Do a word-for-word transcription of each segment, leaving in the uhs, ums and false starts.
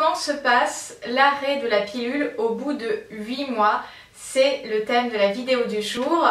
Comment se passe l'arrêt de la pilule au bout de huit mois? C'est le thème de la vidéo du jour.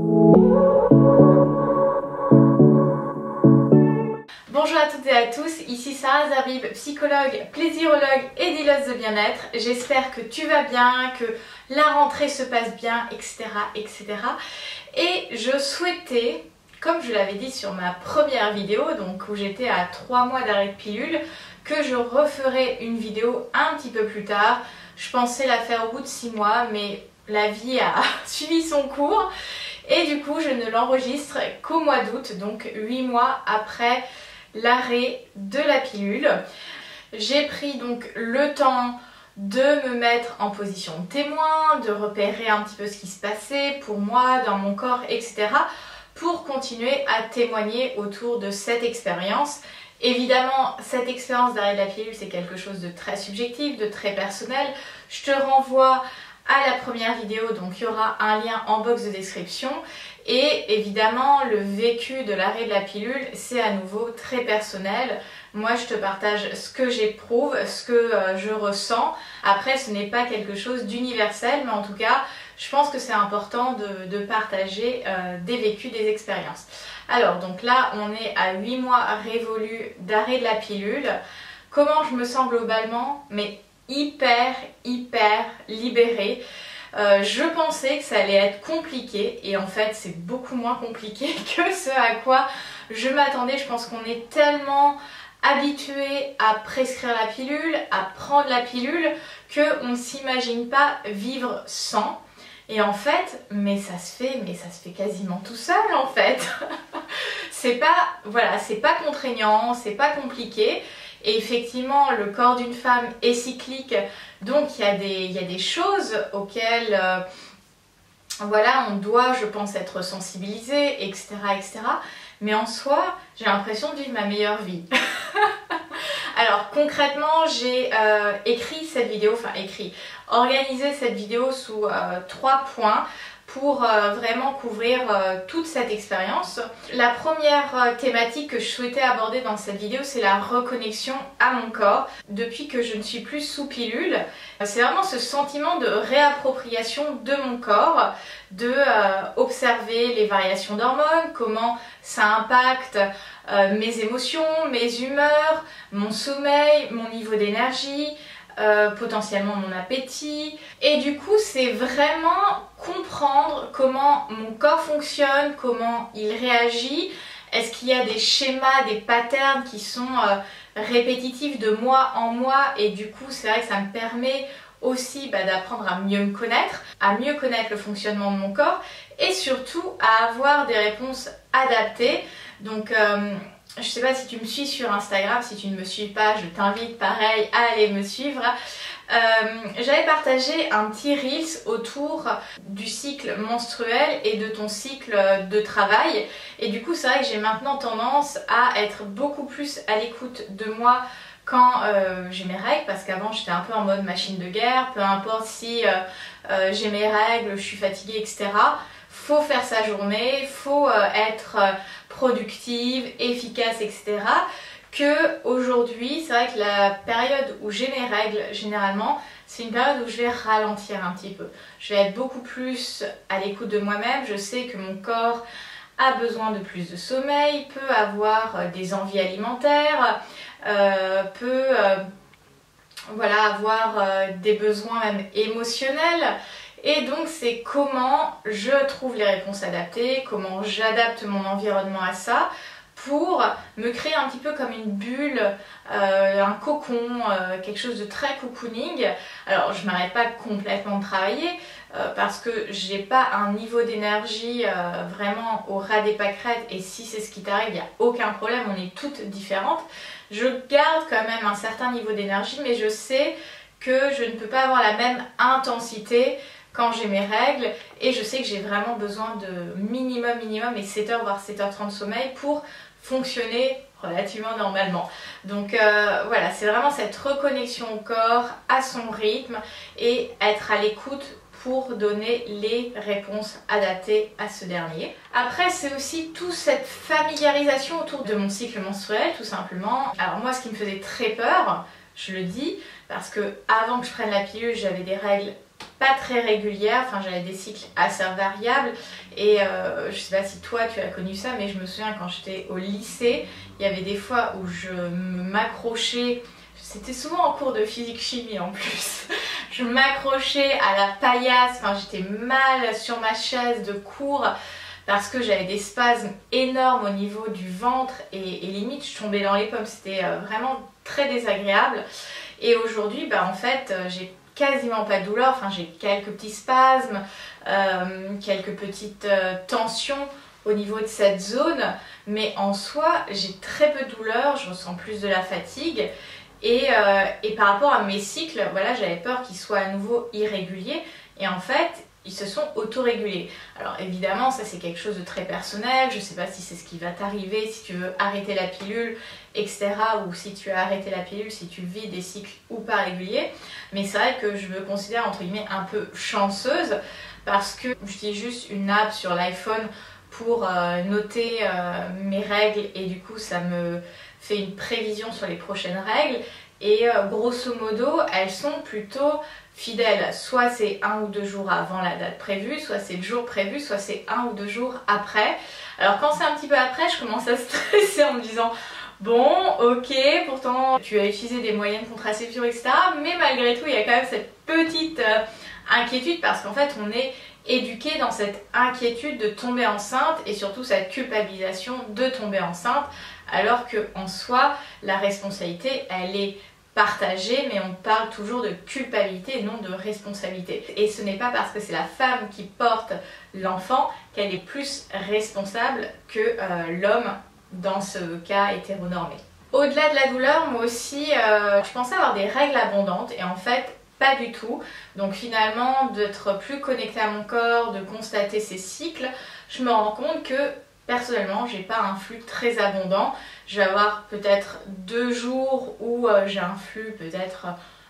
Bonjour à toutes et à tous, ici Sarah Zerbib, psychologue, plaisirologue et dealeuse de bien-être. J'espère que tu vas bien, que la rentrée se passe bien, et cetera et cetera. Et je souhaitais, comme je l'avais dit sur ma première vidéo, donc où j'étais à trois mois d'arrêt de pilule, que je referai une vidéo un petit peu plus tard. Je pensais la faire au bout de six mois, mais la vie a suivi son cours. Et du coup, je ne l'enregistre qu'au mois d'août, donc huit mois après l'arrêt de la pilule. J'ai pris donc le temps de me mettre en position de témoin, de repérer un petit peu ce qui se passait pour moi, dans mon corps, et cetera, pour continuer à témoigner autour de cette expérience. Évidemment, cette expérience d'arrêt de la pilule, c'est quelque chose de très subjectif, de très personnel. Je te renvoie à la première vidéo, donc il y aura un lien en box de description. Et évidemment, le vécu de l'arrêt de la pilule, c'est à nouveau très personnel. Moi, je te partage ce que j'éprouve, ce que euh, je ressens. Après, ce n'est pas quelque chose d'universel, mais en tout cas, je pense que c'est important de, de partager euh, des vécus, des expériences. Alors, donc là, on est à huit mois révolus d'arrêt de la pilule. Comment je me sens globalement? Mais hyper, hyper libérée. Euh, je pensais que ça allait être compliqué et en fait c'est beaucoup moins compliqué que ce à quoi je m'attendais. Je pense qu'on est tellement habitué à prescrire la pilule, à prendre la pilule, qu'on ne s'imagine pas vivre sans. Et en fait, mais ça se fait, mais ça se fait quasiment tout seul en fait. C'est pas, voilà, c'est pas contraignant, c'est pas compliqué. Et effectivement, le corps d'une femme est cyclique, donc il y a des, il y a des choses auxquelles euh, voilà, on doit, je pense, être sensibilisé, et cetera, et cetera. Mais en soi, j'ai l'impression de vivre ma meilleure vie. Alors concrètement, j'ai euh, écrit cette vidéo, enfin écrit, organisé cette vidéo sous euh, trois points pour euh, vraiment couvrir euh, toute cette expérience. La première euh, thématique que je souhaitais aborder dans cette vidéo, c'est la reconnexion à mon corps. Depuis que je ne suis plus sous pilule, c'est vraiment ce sentiment de réappropriation de mon corps, de euh, observer les variations d'hormones, comment ça impacte euh, mes émotions, mes humeurs, mon sommeil, mon niveau d'énergie, Euh, potentiellement mon appétit. Et du coup, c'est vraiment comprendre comment mon corps fonctionne, comment il réagit. Est-ce qu'il y a des schémas, des patterns qui sont euh, répétitifs de mois en mois, et du coup, c'est vrai que ça me permet aussi bah, d'apprendre à mieux me connaître, à mieux connaître le fonctionnement de mon corps et surtout à avoir des réponses adaptées. Donc euh, je sais pas si tu me suis sur Instagram, si tu ne me suis pas, je t'invite pareil à aller me suivre. Euh, J'avais partagé un petit reels autour du cycle menstruel et de ton cycle de travail. Et du coup, c'est vrai que j'ai maintenant tendance à être beaucoup plus à l'écoute de moi quand euh, j'ai mes règles, parce qu'avant j'étais un peu en mode machine de guerre, peu importe si euh, euh, j'ai mes règles, je suis fatiguée, et cetera. Faut faire sa journée, faut euh, être euh, productive, efficace, et cetera. Que aujourd'hui, c'est vrai que la période où j'ai mes règles, généralement, c'est une période où je vais ralentir un petit peu. Je vais être beaucoup plus à l'écoute de moi-même. Je sais que mon corps a besoin de plus de sommeil, peut avoir euh, des envies alimentaires, euh, peut euh, voilà, avoir euh, des besoins même émotionnels. Et donc c'est comment je trouve les réponses adaptées, comment j'adapte mon environnement à ça pour me créer un petit peu comme une bulle, euh, un cocon, euh, quelque chose de très cocooning. Alors je m'arrête pas complètement de travailler euh, parce que j'ai pas un niveau d'énergie euh, vraiment au ras des pâquerettes, et si c'est ce qui t'arrive, il n'y a aucun problème, on est toutes différentes. Je garde quand même un certain niveau d'énergie, mais je sais que je ne peux pas avoir la même intensité quand j'ai mes règles, et je sais que j'ai vraiment besoin de minimum minimum et sept heures voire sept heures trente de sommeil pour fonctionner relativement normalement. Donc euh, voilà, c'est vraiment cette reconnexion au corps, à son rythme, et être à l'écoute pour donner les réponses adaptées à ce dernier. Après, c'est aussi toute cette familiarisation autour de mon cycle menstruel, tout simplement. Alors moi, ce qui me faisait très peur, je le dis, parce que avant que je prenne la pilule, j'avais des règles pas très régulières, enfin j'avais des cycles assez variables et euh, je sais pas si toi tu as connu ça, mais je me souviens quand j'étais au lycée, il y avait des fois où je m'accrochais, c'était souvent en cours de physique-chimie en plus, je m'accrochais à la paillasse, enfin j'étais mal sur ma chaise de cours parce que j'avais des spasmes énormes au niveau du ventre et, et limite je tombais dans les pommes, c'était euh, vraiment très désagréable. Et aujourd'hui, bah, en fait, euh, j'ai quasiment pas de douleur, enfin j'ai quelques petits spasmes, euh, quelques petites euh, tensions au niveau de cette zone, mais en soi j'ai très peu de douleur, je ressens plus de la fatigue et, euh, et par rapport à mes cycles, voilà, j'avais peur qu'ils soient à nouveau irréguliers et en fait ils se sont autorégulés. Alors évidemment ça c'est quelque chose de très personnel, je sais pas si c'est ce qui va t'arriver si tu veux arrêter la pilule, et cetera. Ou si tu as arrêté la pilule, si tu vis des cycles ou pas réguliers. Mais c'est vrai que je me considère entre guillemets un peu chanceuse parce que j'utilise juste une app sur l'iPhone pour euh, noter euh, mes règles et du coup ça me fait une prévision sur les prochaines règles. Et euh, grosso modo, elles sont plutôt fidèles. Soit c'est un ou deux jours avant la date prévue, soit c'est le jour prévu, soit c'est un ou deux jours après. Alors quand c'est un petit peu après, je commence à stresser en me disant bon, ok, pourtant tu as utilisé des moyens de contraception, et cetera. Mais malgré tout, il y a quand même cette petite euh, inquiétude parce qu'en fait, on est éduqué dans cette inquiétude de tomber enceinte et surtout cette culpabilisation de tomber enceinte alors qu'en soi, la responsabilité, elle est partagée, mais on parle toujours de culpabilité et non de responsabilité. Et ce n'est pas parce que c'est la femme qui porte l'enfant qu'elle est plus responsable que euh, l'homme dans ce cas hétéronormé. Au-delà de la douleur, moi aussi, euh, je pensais avoir des règles abondantes et en fait, pas du tout. Donc finalement, d'être plus connectée à mon corps, de constater ces cycles, je me rends compte que personnellement, j'ai pas un flux très abondant. Je vais avoir peut-être deux jours où euh, j'ai un flux peut-être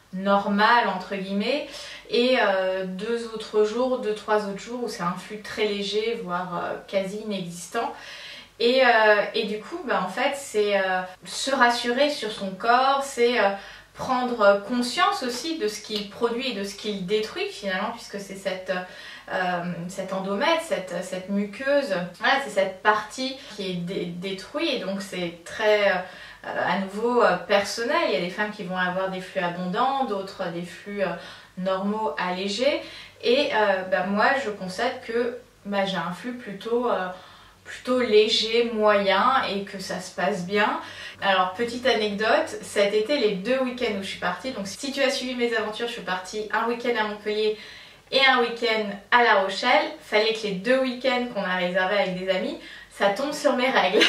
normal entre guillemets et euh, deux autres jours, deux trois autres jours où c'est un flux très léger, voire euh, quasi inexistant. Et, euh, et du coup, bah, en fait, c'est euh, se rassurer sur son corps, c'est euh, prendre conscience aussi de ce qu'il produit et de ce qu'il détruit finalement, puisque c'est cette, euh, cet endomètre, cette, cette muqueuse, voilà, c'est cette partie qui est dé détruite et donc c'est très... Euh, à nouveau euh, personnel, il y a des femmes qui vont avoir des flux abondants, d'autres des flux euh, normaux allégés et euh, bah, moi je constate que bah, j'ai un flux plutôt, euh, plutôt léger, moyen et que ça se passe bien. Alors petite anecdote, cet été les deux week-ends où je suis partie, donc si tu as suivi mes aventures, je suis partie un week-end à Montpellier et un week-end à La Rochelle, fallait que les deux week-ends qu'on a réservés avec des amis, ça tombe sur mes règles.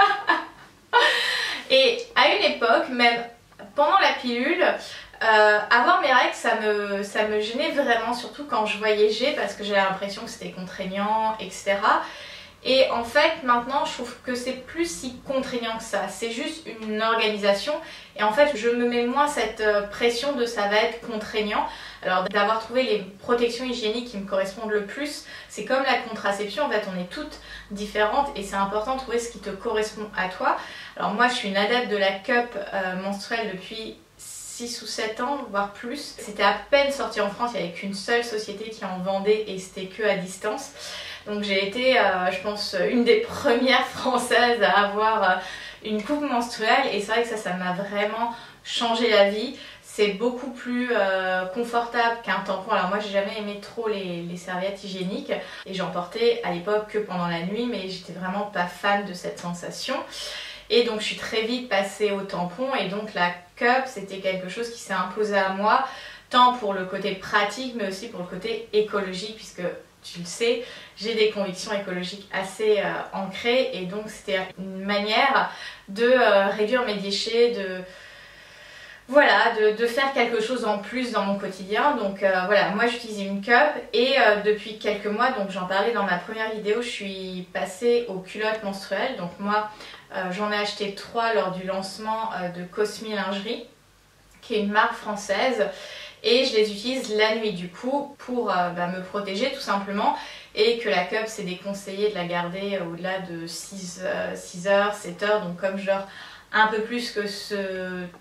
Et à une époque, même pendant la pilule, euh, avoir mes règles, ça me, ça me gênait vraiment, surtout quand je voyageais parce que j'avais l'impression que c'était contraignant, et cetera. Et en fait, maintenant, je trouve que c'est plus si contraignant que ça. C'est juste une organisation. Et en fait, je me mets moins cette pression de ça va être contraignant. Alors, d'avoir trouvé les protections hygiéniques qui me correspondent le plus, c'est comme la contraception. En fait, on est toutes différentes et c'est important de trouver ce qui te correspond à toi. Alors, moi, je suis une adepte de la cup euh, menstruelle depuis six ou sept ans, voire plus. C'était à peine sorti en France. Il n'y avait qu'une seule société qui en vendait et c'était que à distance. Donc j'ai été, euh, je pense, une des premières françaises à avoir euh, une coupe menstruelle et c'est vrai que ça, ça m'a vraiment changé la vie. C'est beaucoup plus euh, confortable qu'un tampon. Alors moi, j'ai jamais aimé trop les, les serviettes hygiéniques et j'en portais à l'époque que pendant la nuit, mais j'étais vraiment pas fan de cette sensation. Et donc je suis très vite passée au tampon et donc la cup, c'était quelque chose qui s'est imposé à moi, tant pour le côté pratique, mais aussi pour le côté écologique, puisque tu le sais, j'ai des convictions écologiques assez euh, ancrées et donc c'était une manière de euh, réduire mes déchets, de, voilà, de, de faire quelque chose en plus dans mon quotidien. Donc euh, voilà, moi j'utilise une cup et euh, depuis quelques mois, donc j'en parlais dans ma première vidéo, je suis passée aux culottes menstruelles. Donc moi euh, j'en ai acheté trois lors du lancement euh, de Cosmi Lingerie, qui est une marque française. Et je les utilise la nuit du coup pour euh, bah, me protéger tout simplement et que la cup c'est déconseillé de la garder euh, au-delà de six heures, sept heures, donc comme je dors un peu plus que ce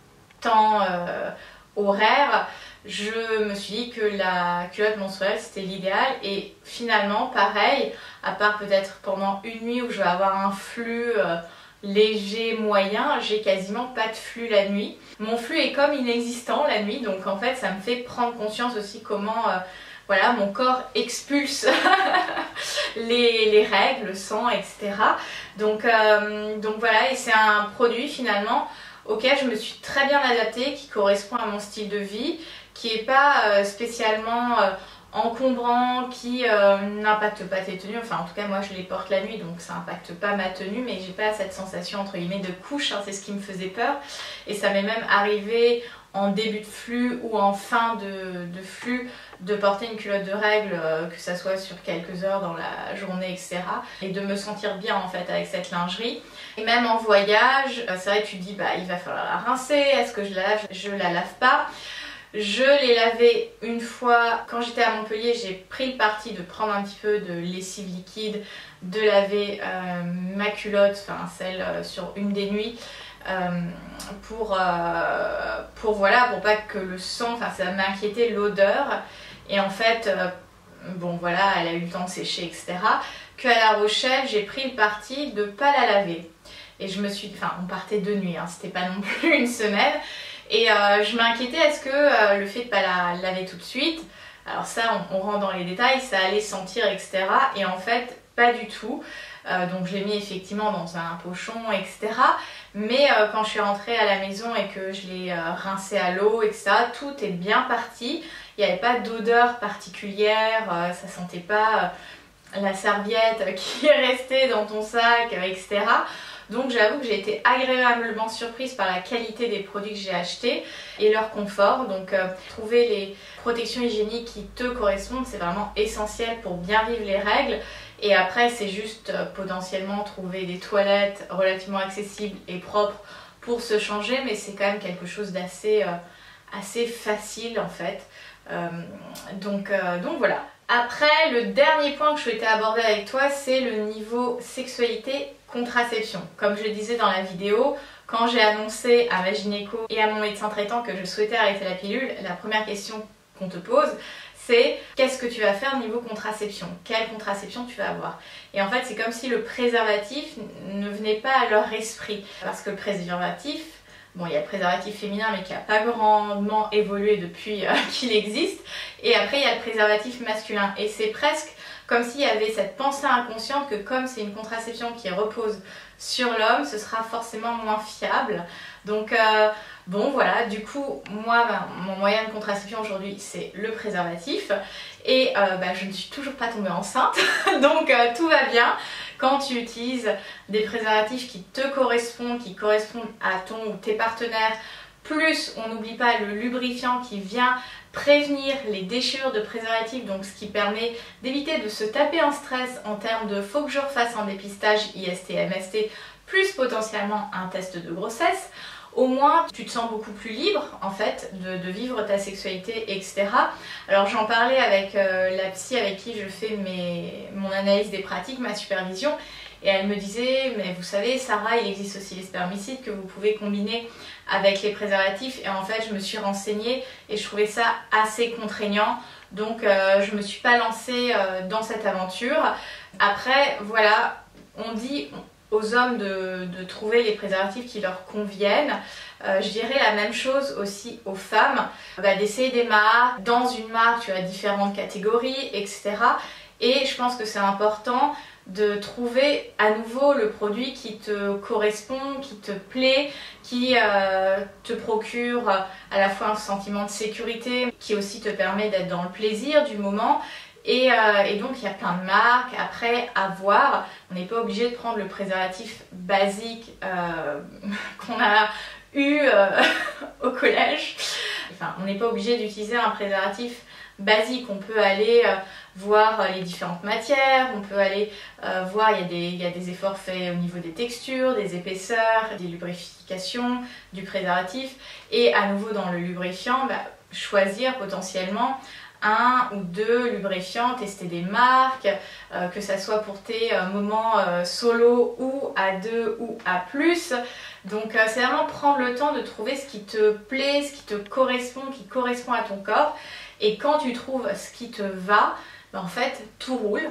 temps euh, horaire, je me suis dit que la culotte menstruelle c'était l'idéal. Et finalement pareil, à part peut-être pendant une nuit où je vais avoir un flux euh, léger, moyen, j'ai quasiment pas de flux la nuit. Mon flux est comme inexistant la nuit, donc en fait ça me fait prendre conscience aussi comment euh, voilà, mon corps expulse les, les règles, le sang, et cetera. Donc, euh, donc voilà, et c'est un produit finalement auquel je me suis très bien adaptée, qui correspond à mon style de vie, qui n'est pas euh, spécialement euh, encombrant, qui euh, n'impacte pas tes tenues. Enfin en tout cas moi je les porte la nuit, donc ça n'impacte pas ma tenue, mais j'ai pas cette sensation entre guillemets de couche, hein, c'est ce qui me faisait peur. Et ça m'est même arrivé en début de flux ou en fin de, de flux de porter une culotte de règles, euh, que ça soit sur quelques heures dans la journée, et cetera. Et de me sentir bien en fait avec cette lingerie. Et même en voyage, euh, c'est vrai que tu te dis bah il va falloir la rincer, est-ce que je la lave? Je la lave pas. Je l'ai lavée une fois quand j'étais à Montpellier, j'ai pris le parti de prendre un petit peu de lessive liquide, de laver euh, ma culotte, enfin celle euh, sur une des nuits. Euh, pour, euh, pour voilà, pour pas que le sang, enfin ça m'inquiétait l'odeur. Et en fait, euh, bon voilà, elle a eu le temps de sécher, et cetera. Qu'à La Rochelle, j'ai pris le parti de pas la laver. Et je me suis, enfin on partait deux nuits, hein, c'était pas non plus une semaine. Et euh, je m'inquiétais, est-ce que euh, le fait de pas la laver tout de suite, alors ça on, on rentre dans les détails, ça allait sentir, et cetera. Et en fait, pas du tout. Euh, donc je l'ai mis effectivement dans un pochon, et cetera. Mais euh, quand je suis rentrée à la maison et que je l'ai euh, rincé à l'eau, et cetera, tout est bien parti. Il n'y avait pas d'odeur particulière, euh, ça sentait pas euh, la serviette qui est restée dans ton sac, euh, et cetera. Donc j'avoue que j'ai été agréablement surprise par la qualité des produits que j'ai achetés et leur confort. Donc euh, trouver les protections hygiéniques qui te correspondent, c'est vraiment essentiel pour bien vivre les règles. Et après c'est juste euh, potentiellement trouver des toilettes relativement accessibles et propres pour se changer, mais c'est quand même quelque chose d'assez euh, assez facile en fait. Euh, donc, euh, donc voilà. Après, le dernier point que je souhaitais aborder avec toi, c'est le niveau sexualité contraception. Comme je le disais dans la vidéo, quand j'ai annoncé à ma gynéco et à mon médecin traitant que je souhaitais arrêter la pilule, la première question qu'on te pose, c'est qu'est-ce que tu vas faire niveau contraception? Quelle contraception tu vas avoir? Et en fait, c'est comme si le préservatif ne venait pas à leur esprit. Parce que le préservatif, bon, il y a le préservatif féminin mais qui n'a pas grandement évolué depuis euh, qu'il existe. Et après, il y a le préservatif masculin. Et c'est presque comme s'il y avait cette pensée inconsciente que comme c'est une contraception qui repose sur l'homme, ce sera forcément moins fiable. Donc euh, bon voilà, du coup moi ben, mon moyen de contraception aujourd'hui c'est le préservatif. Et euh, ben, je ne suis toujours pas tombée enceinte, donc euh, tout va bien. Quand tu utilises des préservatifs qui te correspondent, qui correspondent à ton ou tes partenaires, plus on n'oublie pas le lubrifiant qui vient prévenir les déchirures de préservatifs, donc ce qui permet d'éviter de se taper un stress en termes de faut que je refasse un dépistage I S T, M S T, plus potentiellement un test de grossesse. Au moins tu te sens beaucoup plus libre en fait de, de vivre ta sexualité, et cetera. Alors j'en parlais avec euh, la psy avec qui je fais mes, mon analyse des pratiques, ma supervision, et elle me disait mais vous savez Sarah, il existe aussi les spermicides que vous pouvez combiner avec les préservatifs. Et en fait je me suis renseignée et je trouvais ça assez contraignant, donc euh, je me suis pas lancée euh, dans cette aventure. Après voilà, on dit aux hommes de, de trouver les préservatifs qui leur conviennent. Euh, je dirais la même chose aussi aux femmes, bah, d'essayer des marques. Dans une marque, tu as différentes catégories, et cetera. Et je pense que c'est important de trouver à nouveau le produit qui te correspond, qui te plaît, qui euh, te procure à la fois un sentiment de sécurité, qui aussi te permet d'être dans le plaisir du moment. Et, euh, et donc il y a plein de marques, après à voir, on n'est pas obligé de prendre le préservatif basique euh, qu'on a eu euh, au collège. Enfin, on n'est pas obligé d'utiliser un préservatif basique, on peut aller euh, voir les différentes matières, on peut aller euh, voir, il y a des, il y a des efforts faits au niveau des textures, des épaisseurs, des lubrifications, du préservatif. Et à nouveau dans le lubrifiant, bah, choisir potentiellement un ou deux lubrifiants, tester des marques, euh, que ça soit pour tes euh, moments euh, solo ou à deux ou à plus. Donc euh, c'est vraiment prendre le temps de trouver ce qui te plaît, ce qui te correspond, qui correspond à ton corps. Et quand tu trouves ce qui te va, ben en fait tout roule.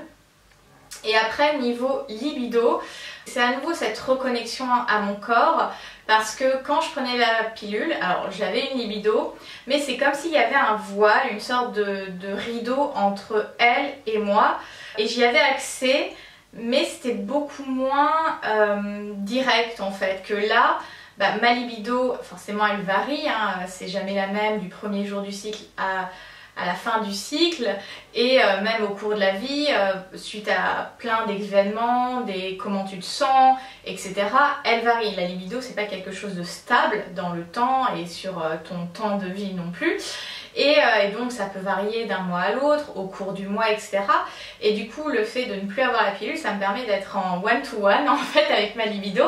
Et après niveau libido, c'est à nouveau cette reconnexion à mon corps, parce que quand je prenais la pilule, alors j'avais une libido, mais c'est comme s'il y avait un voile, une sorte de, de rideau entre elle et moi, et j'y avais accès, mais c'était beaucoup moins euh, direct en fait, que là, bah, ma libido, forcément elle varie, hein, c'est jamais la même du premier jour du cycle à... à la fin du cycle et euh, même au cours de la vie, euh, suite à plein d'événements, des comment tu te sens, et cetera. Elle varie. La libido, c'est pas quelque chose de stable dans le temps et sur euh, ton temps de vie non plus. Et, euh, et donc ça peut varier d'un mois à l'autre, au cours du mois, et cetera. Et du coup, le fait de ne plus avoir la pilule, ça me permet d'être en one-to-one en fait avec ma libido.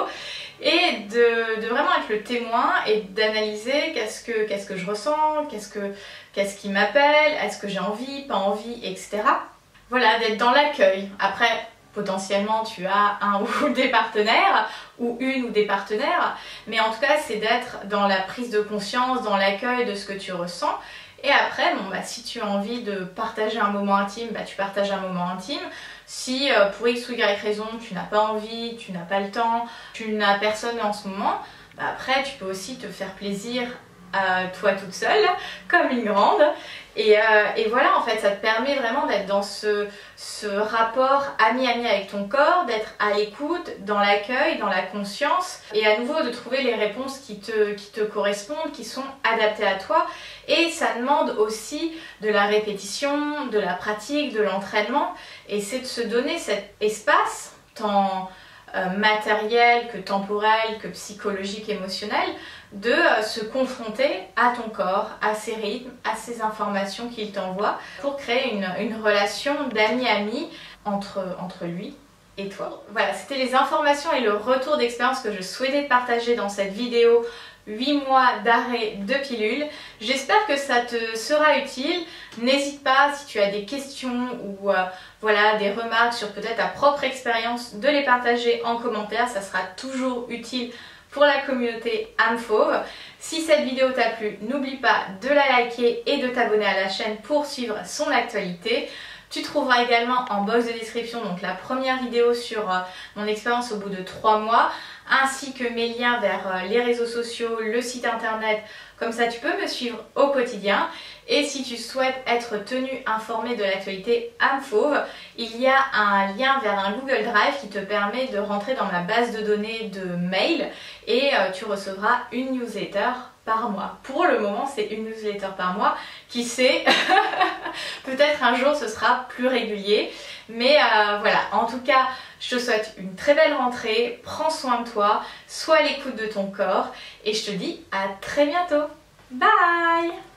Et de, de vraiment être le témoin et d'analyser qu'est-ce que, qu'est-ce que je ressens, qu'est-ce que, qu'est-ce qui m'appelle, est-ce que j'ai envie, pas envie, et cetera. Voilà, d'être dans l'accueil. Après, potentiellement, tu as un ou des partenaires, ou une ou des partenaires, mais en tout cas, c'est d'être dans la prise de conscience, dans l'accueil de ce que tu ressens. Et après, bon, bah, si tu as envie de partager un moment intime, bah, tu partages un moment intime. Si euh, pour X ou Y raison, tu n'as pas envie, tu n'as pas le temps, tu n'as personne en ce moment, bah, après tu peux aussi te faire plaisir à toi toute seule, comme une grande. Et, euh, et voilà, en fait, ça te permet vraiment d'être dans ce, ce rapport ami-ami avec ton corps, d'être à l'écoute, dans l'accueil, dans la conscience, et à nouveau de trouver les réponses qui te, qui te correspondent, qui sont adaptées à toi. Et ça demande aussi de la répétition, de la pratique, de l'entraînement, et c'est de se donner cet espace, tant euh, matériel que temporel, que psychologique, émotionnel, de euh, se confronter à ton corps, à ses rythmes, à ces informations qu'il t'envoie, pour créer une, une relation d'ami-ami entre, entre lui et toi. Voilà, c'était les informations et le retour d'expérience que je souhaitais partager dans cette vidéo huit mois d'arrêt de pilule. J'espère que ça te sera utile. N'hésite pas, si tu as des questions ou euh, voilà, des remarques sur peut-être ta propre expérience, de les partager en commentaire. Ça sera toujours utile pour la communauté âme fauve. Si cette vidéo t'a plu, n'oublie pas de la liker et de t'abonner à la chaîne pour suivre son actualité. Tu trouveras également en box de description donc la première vidéo sur euh, mon expérience au bout de trois mois, ainsi que mes liens vers euh, les réseaux sociaux, le site internet, comme ça tu peux me suivre au quotidien. Et si tu souhaites être tenu informé de l'actualité âme fauve, il y a un lien vers un Google Drive qui te permet de rentrer dans ma base de données de mail et euh, tu recevras une newsletter par mois. Pour le moment, c'est une newsletter par mois. Qui sait, peut-être un jour ce sera plus régulier. Mais euh, voilà, en tout cas, je te souhaite une très belle rentrée. Prends soin de toi, sois à l'écoute de ton corps et je te dis à très bientôt. Bye!